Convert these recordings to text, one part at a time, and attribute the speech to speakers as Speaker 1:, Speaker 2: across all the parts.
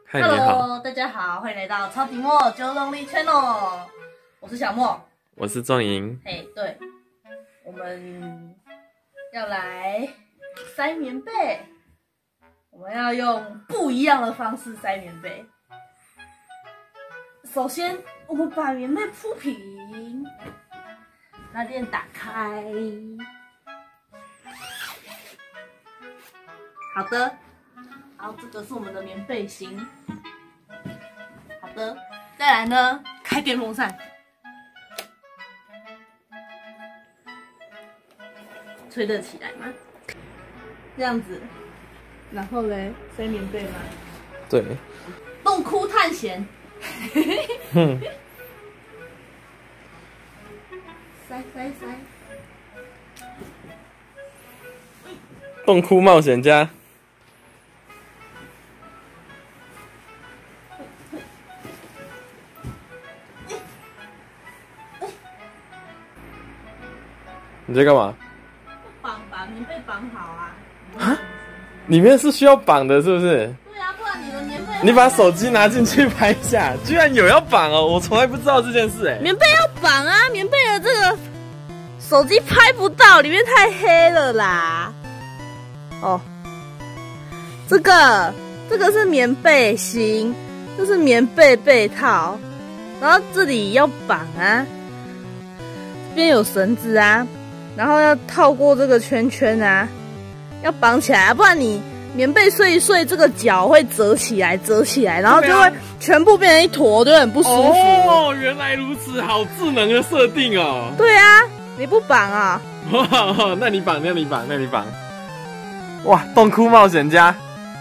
Speaker 1: 嗨，你好，
Speaker 2: Hello， 大家好，欢迎来到超迪莫 Joe Lonely Channel， 我是小莫，
Speaker 1: 我是壮莹。
Speaker 2: 嘿，对，我们要来塞棉被，我们要用不一样的方式塞棉被。首先，我们把棉被铺平，拉链打开。好的，然后这个是我们的棉被型。好的，再来呢，开电风扇，吹得起来吗？这样子，然后嘞，塞棉被吗？
Speaker 1: 对，
Speaker 2: 洞窟探险。塞。
Speaker 1: 洞窟冒险家。你在干嘛？
Speaker 2: 把棉被绑好啊！
Speaker 1: 啊？里面是需要绑的，是不是？
Speaker 2: 对啊，不然你的棉被……
Speaker 1: 你把手机拿进去拍一下，居然有要绑哦！我从来不知道这件事哎。
Speaker 2: 棉被要绑啊，棉被的这个手机拍不到，里面太黑了啦。哦，这个是棉被型，这是棉被被套，然后这里要绑啊，这边有绳子啊，然后要套过这个圈圈啊，要绑起来啊，不然你棉被睡一睡，这个脚会折起来，然后就会全部变成一坨，就很不舒服。
Speaker 1: 哦，原来如此，好智能的设定哦。
Speaker 2: 对啊，你不绑啊？
Speaker 1: 哇，那你绑。哇，洞窟冒险家。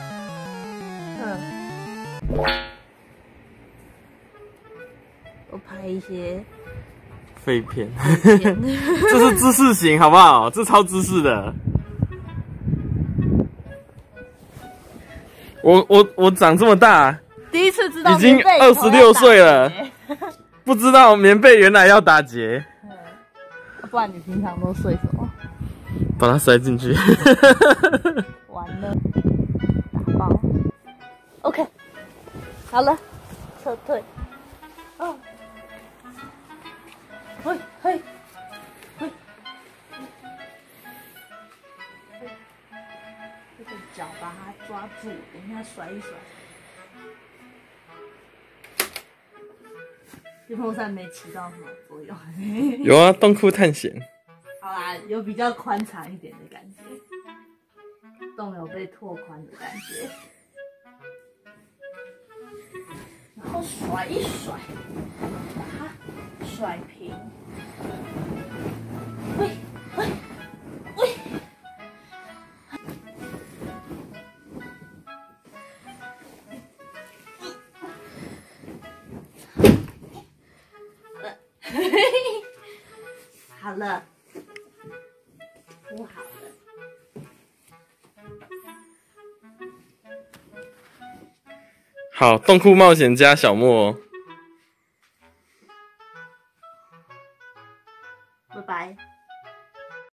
Speaker 2: 我拍一些
Speaker 1: 废片，这是知识型，好不好？这超知识的。我长这么大，
Speaker 2: 第一次知道
Speaker 1: 已经26岁了，不知道棉被原来要打结。
Speaker 2: 不然你平常都睡什么？
Speaker 1: 把它塞进去。
Speaker 2: 完了，打包。OK， 好了，撤退。哦，嘿。这个脚把它抓住，等一下甩一甩。电风扇没起到什么作用。
Speaker 1: 有啊，洞窟探险。
Speaker 2: 好啦，有比较宽敞一点的感觉，洞有被拓宽的感觉，然后甩一甩，把它甩平。喂。好了，铺好了。
Speaker 1: 好，洞窟冒险家小莫。